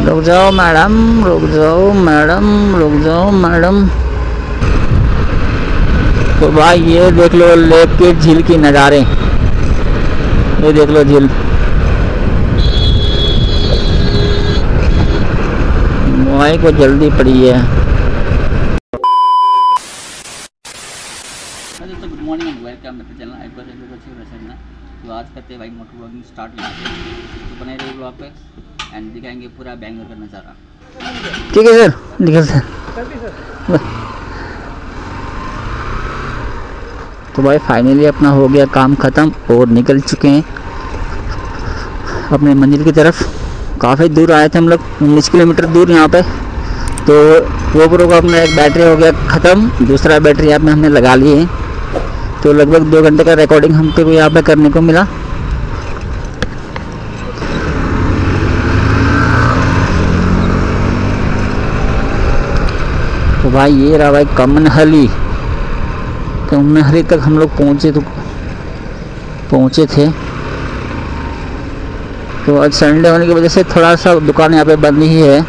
रुक जाओ मैडम, रुक जाओ मैडम, रुक जाओ मैडम। तो भाई ये देख लो लेक के झील की नज़ारे, ये देख लो झील। भाई को जल्दी पड़ी है। दोस्तों good morning and welcome back to channel आई बस ना। तो आज करते हैं भाई मोटर ब्लॉगिंग स्टार्ट। तो बने रहिए ब्लॉग पे एंड दिखाएंगे पूरा बैंगलोर का नज़ारा। ठीक है सर, दिखा सर। तो भाई फाइनली अपना हो गया काम ख़त्म और निकल चुके हैं अपने मंजिल की तरफ। काफ़ी दूर आए थे हम लोग, 19 किलोमीटर दूर यहाँ पे। तो GoPro का अपना एक बैटरी हो गया ख़त्म, दूसरा बैटरी यहाँ पे हमने लगा लिए है। तो लगभग 2 घंटे का रिकॉर्डिंग हमको यहाँ पे करने को मिला। तो भाई ये रहा भाई कमनहली तक हम लोग पहुँचे थे। तो आज संडे होने की वजह से थोड़ा सा दुकान यहाँ पे बंद ही है।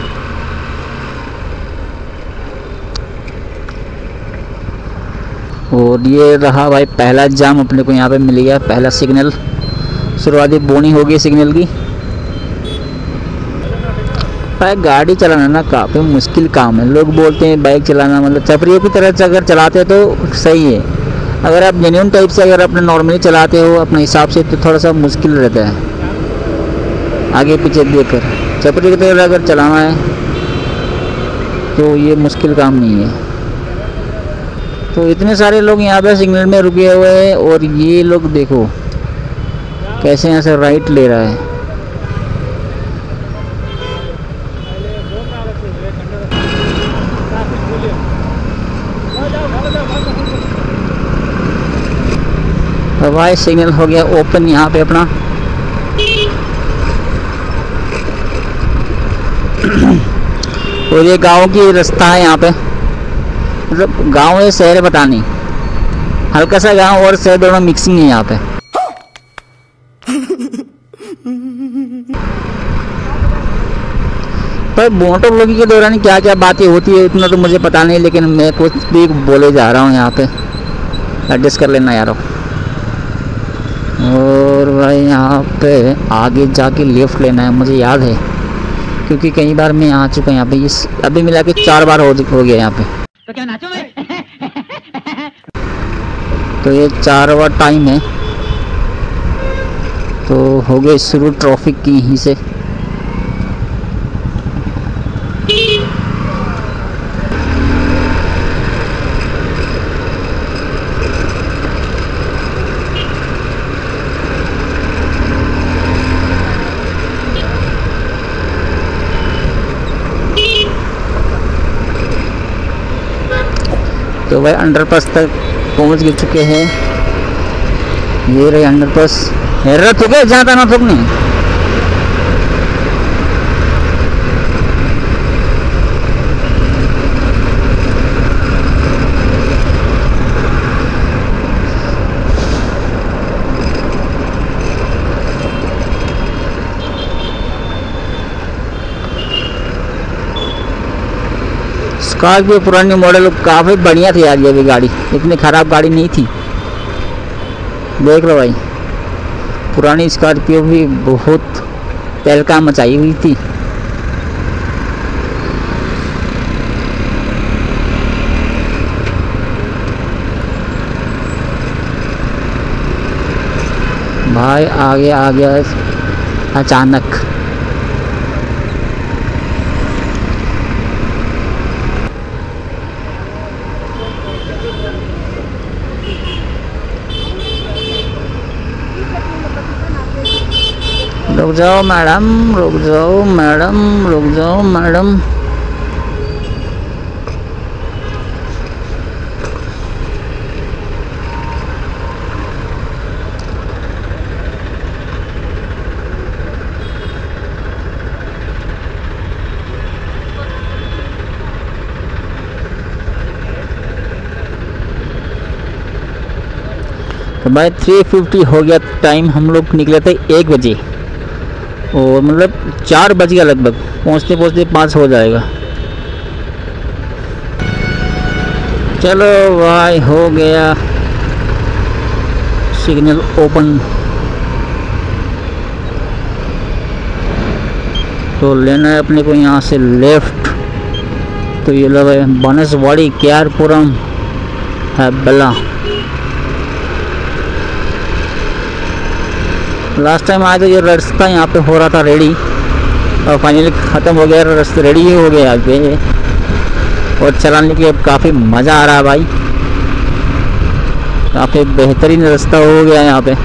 और ये रहा भाई पहला जाम अपने को यहाँ पे मिल गया, पहला सिग्नल। शुरुआती बोनी हो गई सिग्नल की। भाई गाड़ी चलाना ना काफ़ी मुश्किल काम है। लोग बोलते हैं बाइक चलाना मतलब चपरियों की तरह अगर चलाते हो तो सही है। अगर आप जेन्युइन टाइप से अगर अपने नॉर्मली चलाते हो अपने हिसाब से तो थोड़ा सा मुश्किल रहता है। आगे पीछे देखकर चपरी की तरह अगर चलाना है तो ये मुश्किल काम नहीं है। तो इतने सारे लोग यहाँ पे सिग्नल में रुके हुए हैं और ये लोग देखो कैसे यहाँ से राइट ले रहा है। तो भाई सिग्नल हो गया ओपन यहाँ पे अपना। और ये गांव की रास्ता है यहाँ पे, मतलब गांव है शहर पता नहीं, हल्का सा गांव और शहर दोनों मिक्सिंग है यहाँ पे। पर मोटर ब्लॉगिंग के दौरान क्या क्या बातें होती है उतना तो मुझे पता नहीं, लेकिन मैं कुछ भी बोले जा रहा हूँ यहाँ पे, एडजस्ट कर लेना यारो। और भाई यहाँ पे आगे जाके लेफ्ट लेना है, मुझे याद है क्योंकि कई बार मैं आ चुका यहाँ पे। इस अभी मिला के 4 बार हो गया यहाँ पे। तो क्या नाचो मैं? तो ये 4 बार टाइम है। तो हो गए शुरू ट्रैफिक की यहीं से। तो भाई अंडरपास तक पहुंच चुके हैं। ये रहे अंडरपास। हेरा तो क्या जाता ना तुमने? स्कॉर्पियो पुरानी मॉडल काफ़ी बढ़िया थी यार। ये भी गाड़ी इतनी ख़राब गाड़ी नहीं थी। देख लो भाई पुरानी स्कॉर्पियो भी बहुत तहलका मचाई हुई थी। भाई आगे आ गया अचानक। रुक जाओ मैडम, रुक जाओ मैडम, रुक जाओ मैडम। तो भाई 3:50 हो गया टाइम। हम लोग निकले थे 1 बजे और मतलब 4 बज गया लगभग, पहुँचते पहुँचते 5 हो जाएगा। चलो भाई हो गया, सिग्नल ओपन। तो लेना है अपने को यहाँ से लेफ्ट। तो ये लोग बनसवाड़ी केआरपुरम है बला। लास्ट टाइम आए तो ये रास्ता यहाँ पे हो रहा था रेडी, और फाइनली ख़त्म हो गया, रास्ता रेडी ही हो गया आगे। और चलाने के अब काफ़ी मज़ा आ रहा है भाई, काफ़ी बेहतरीन रास्ता हो गया यहाँ पे।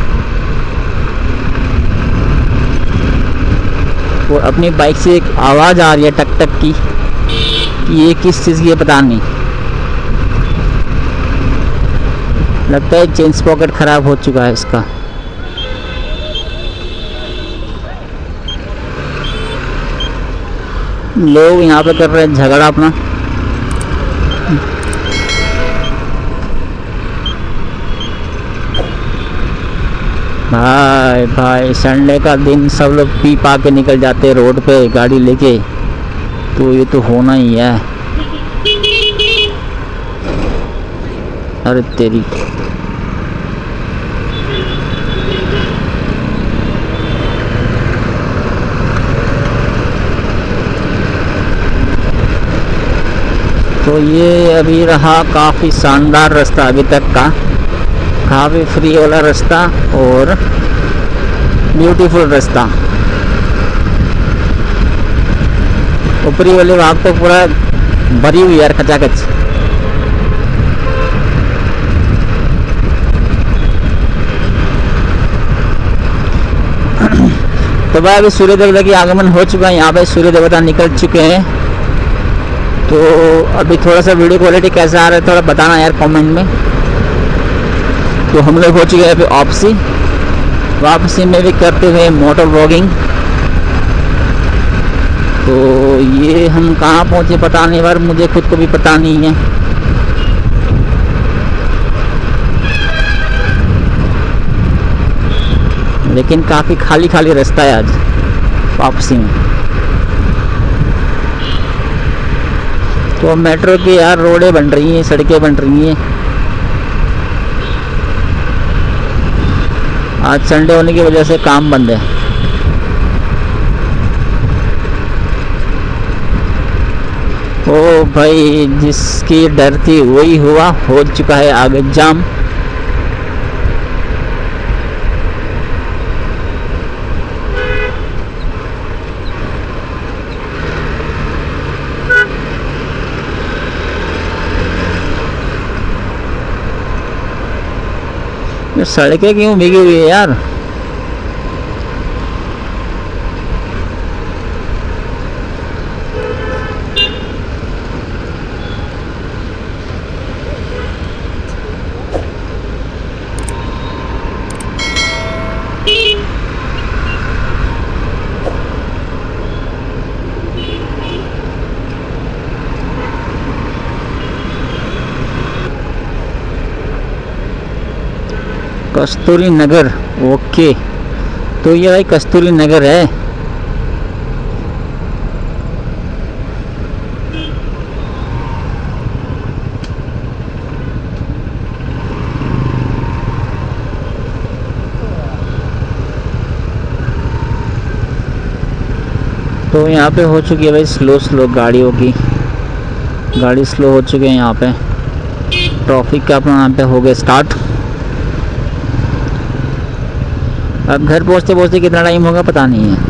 और अपनी बाइक से एक आवाज़ आ रही है टक टक की, कि ये किस चीज़ की है पता नहीं। लगता है चेन पॉकेट ख़राब हो चुका है इसका। लोग यहाँ पे कर रहे हैं झगड़ा अपना। भाई भाई संडे का दिन सब लोग पी पा के निकल जाते हैं रोड पे गाड़ी लेके, तो ये तो होना ही है। अरे तेरी, तो ये अभी रहा काफ़ी शानदार रास्ता अभी तक का, काफ़ी फ्री वाला रास्ता और ब्यूटीफुल रास्ता। ऊपरी वाले भाग तो पूरा भरी हुई यार खचाखच। तो भाई अभी सूर्य देवता की आगमन हो चुका है, यहाँ पे सूर्य देवता निकल चुके हैं। तो अभी थोड़ा सा वीडियो क्वालिटी कैसा आ रहा है थोड़ा बताना यार कमेंट में। तो हम लोग हो चुके हैं अभी वापसी में भी करते हुए मोटर व्लॉगिंग। तो ये हम कहाँ पहुँचे पता नहीं, बार मुझे खुद को भी पता नहीं है। लेकिन काफ़ी खाली खाली रास्ता है आज वापसी में। तो मेट्रो की यार रोडें बन रही हैं, सड़कें बन रही हैं। आज संडे होने की वजह से काम बंद है। ओ भाई जिसकी डर थी वही हुआ, हो चुका है आगे जाम। सड़कें क्यों भीगी हुई है यार? कस्तूरी नगर, ओके। तो ये भाई कस्तूरी नगर है। तो यहाँ पे हो चुकी है भाई स्लो गाड़ियों की, गाड़ी स्लो हो चुके हैं यहाँ पे। ट्रैफिक का अपना यहाँ पे हो गया स्टार्ट। अब घर पहुँचते पहुँचते कितना टाइम होगा पता नहीं है।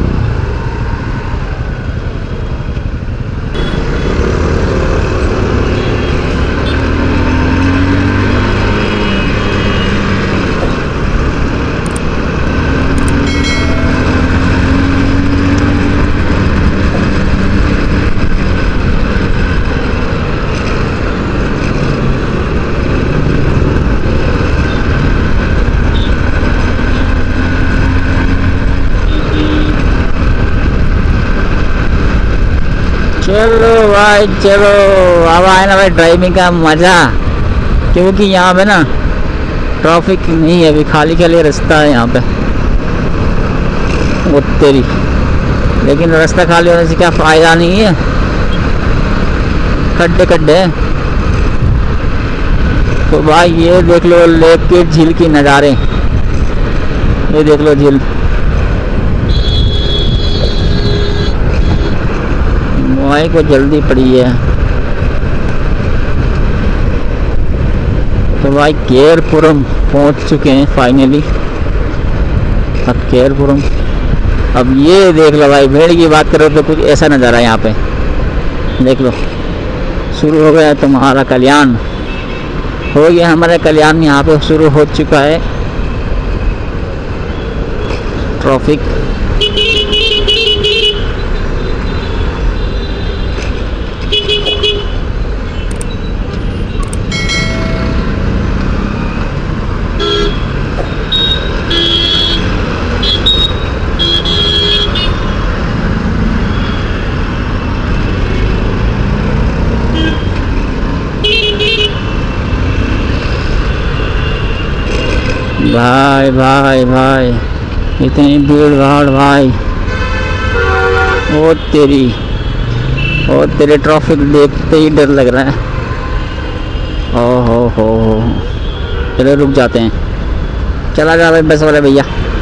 चलो भाई चलो, अब आए ना भाई ड्राइविंग का मज़ा, क्योंकि यहाँ पे ना ट्रैफिक नहीं है, अभी खाली खाली रास्ता है यहाँ पे। वो तेरी लेकिन रास्ता खाली होने से क्या फ़ायदा नहीं है, खड्डे खड्डे। तो भाई ये देख लो लेक के झील की नज़ारे, ये देख लो झील। भाई को जल्दी पड़ी है। तो भाई केरपुरम पहुंच चुके हैं फाइनली। अब केरपुरम, अब ये देख लो भाई, भेड़ की बात करो तो कुछ ऐसा नज़ारा है यहाँ पे, देख लो। शुरू हो गया तुम्हारा कल्याण, हो गया हमारा कल्याण, यहाँ पे शुरू हो चुका है ट्रैफिक। भाई भाई भाई इतनी भीड़ भाड़ भाई, ओ तेरे ट्रैफिक देखते ही डर लग रहा है। ओ हो, चलो रुक जाते हैं, चला जा भाई बस वाले भैया।